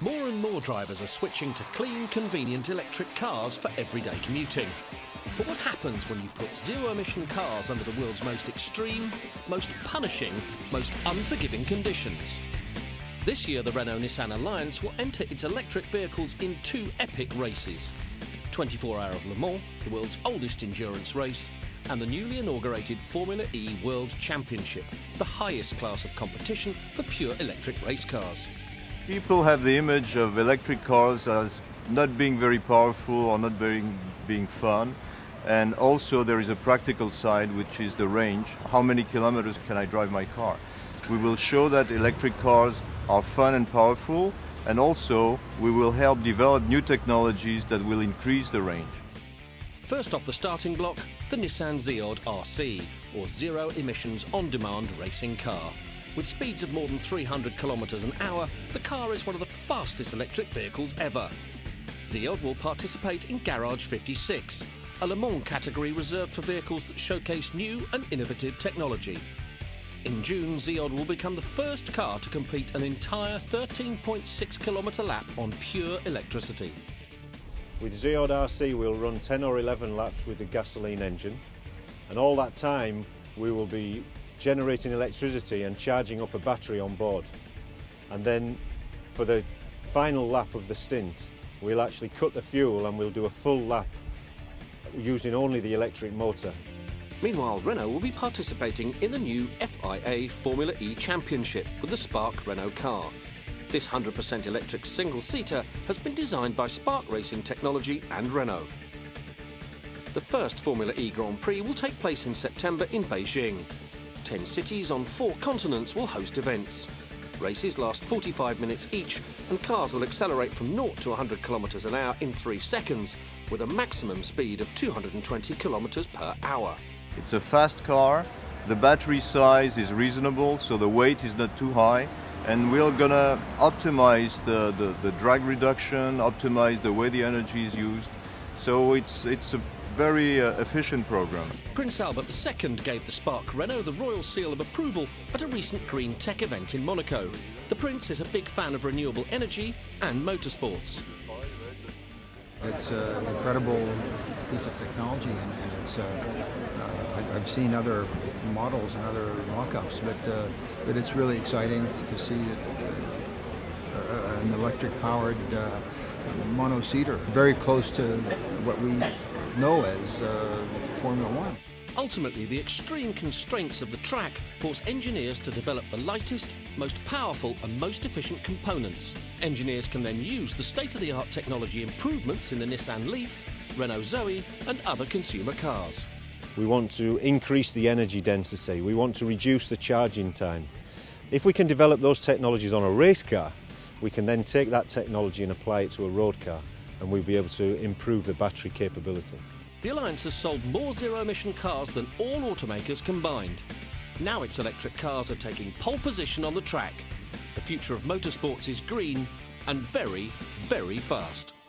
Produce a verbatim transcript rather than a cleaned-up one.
More and more drivers are switching to clean, convenient electric cars for everyday commuting. But what happens when you put zero-emission cars under the world's most extreme, most punishing, most unforgiving conditions? This year, the Renault-Nissan Alliance will enter its electric vehicles in two epic races. twenty-four hour of Le Mans, the world's oldest endurance race, and the newly inaugurated Formula E World Championship, the highest class of competition for pure electric race cars. People have the image of electric cars as not being very powerful or not being, being fun. And also there is a practical side, which is the range. How many kilometers can I drive my car? We will show that electric cars are fun and powerful, and also we will help develop new technologies that will increase the range. First off the starting block, the Nissan Ziad R C, or Zero Emissions On-Demand Racing Car. With speeds of more than three hundred kilometers an hour, the car is one of the fastest electric vehicles ever. Ziad will participate in Garage fifty-six, a Le Mans category reserved for vehicles that showcase new and innovative technology. In June, Ziad will become the first car to complete an entire thirteen point six kilometre lap on pure electricity. With Ziad R C we'll run ten or eleven laps with the gasoline engine, and all that time we will be generating electricity and charging up a battery on board. And then for the final lap of the stint we'll actually cut the fuel and we'll do a full lap using only the electric motor. Meanwhile, Renault will be participating in the new F I A Formula E Championship with the Spark Renault car. This one hundred percent electric single-seater has been designed by Spark Racing Technology and Renault. The first Formula E Grand Prix will take place in September in Beijing. Ten cities on four continents will host events. Races last forty-five minutes each, and cars will accelerate from zero to one hundred kilometers an hour in three seconds, with a maximum speed of two hundred twenty kilometers per hour. It's a fast car, the battery size is reasonable, so the weight is not too high, and we're gonna optimize the, the, the drag reduction, optimize the way the energy is used, so it's, it's a very uh, efficient program. Prince Albert the Second gave the Spark Renault the royal seal of approval at a recent green tech event in Monaco. The Prince is a big fan of renewable energy and motorsports. It's an incredible piece of technology, and, and it's, uh, uh, I've seen other models and other mock-ups, but, uh, but it's really exciting to see that, uh, an electric-powered uh, mono-seater, very close to what we know as uh, Formula One. Ultimately, the extreme constraints of the track force engineers to develop the lightest, most powerful and most efficient components. Engineers can then use the state-of-the-art technology improvements in the Nissan Leaf, Renault Zoe and other consumer cars. We want to increase the energy density, we want to reduce the charging time. If we can develop those technologies on a race car, we can then take that technology and apply it to a road car, and we'll be able to improve the battery capability. The Alliance has sold more zero-emission cars than all automakers combined. Now its electric cars are taking pole position on the track. The future of motorsports is green and very, very fast.